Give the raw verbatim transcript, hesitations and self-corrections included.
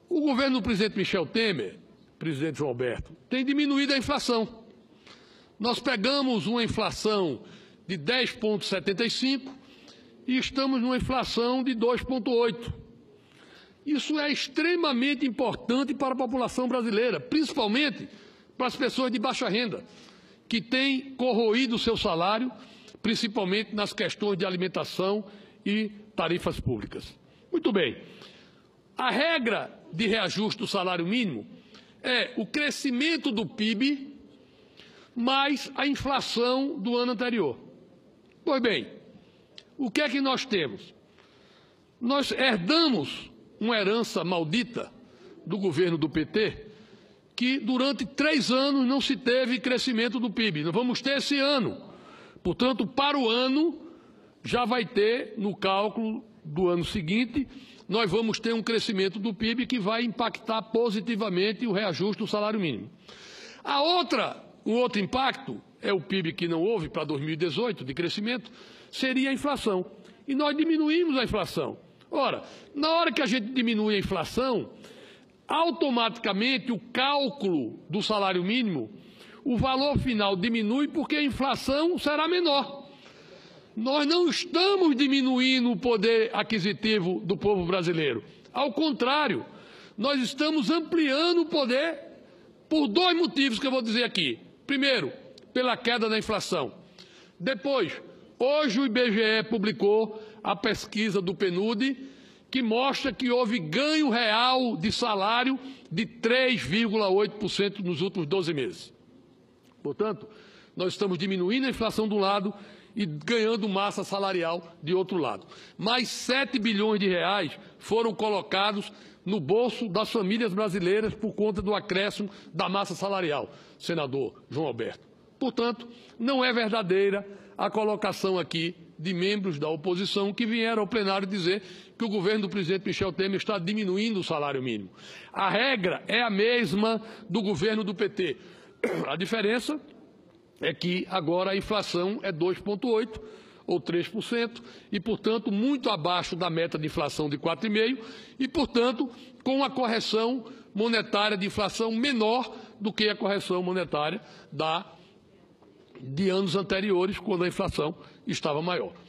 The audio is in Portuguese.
O governo do presidente Michel Temer, presidente João Alberto, tem diminuído a inflação. Nós pegamos uma inflação de dez vírgula setenta e cinco e estamos numa inflação de dois vírgula oito. Isso é extremamente importante para a população brasileira, principalmente para as pessoas de baixa renda, que têm corroído o seu salário, principalmente nas questões de alimentação e tarifas públicas. Muito bem. A regra de reajuste do salário mínimo é o crescimento do P I B mais a inflação do ano anterior. Pois bem, o que é que nós temos? Nós herdamos uma herança maldita do governo do P T, que durante três anos não se teve crescimento do P I B. Nós vamos ter esse ano. Portanto, para o ano, já vai ter, no cálculo do ano seguinte, nós vamos ter um crescimento do P I B que vai impactar positivamente o reajuste do salário mínimo. A outra, o outro impacto, é o P I B que não houve para dois mil e dezoito, de crescimento, seria a inflação. E nós diminuímos a inflação. Ora, na hora que a gente diminui a inflação, automaticamente o cálculo do salário mínimo, o valor final diminui porque a inflação será menor. Nós não estamos diminuindo o poder aquisitivo do povo brasileiro. Ao contrário, nós estamos ampliando o poder por dois motivos que eu vou dizer aqui. Primeiro, pela queda da inflação. Depois, hoje o I B G E publicou a pesquisa do P N U D, que mostra que houve ganho real de salário de três vírgula oito por cento nos últimos doze meses. Portanto, nós estamos diminuindo a inflação de um lado e ganhando massa salarial de outro lado. Mais sete bilhões de reais foram colocados no bolso das famílias brasileiras por conta do acréscimo da massa salarial, senador João Alberto. Portanto, não é verdadeira a colocação aqui de membros da oposição que vieram ao plenário dizer que o governo do presidente Michel Temer está diminuindo o salário mínimo. A regra é a mesma do governo do P T. A diferença é que agora a inflação é dois vírgula oito por cento ou três por cento e, portanto, muito abaixo da meta de inflação de quatro vírgula cinco por cento e, portanto, com a correção monetária de inflação menor do que a correção monetária da, de anos anteriores, quando a inflação estava maior.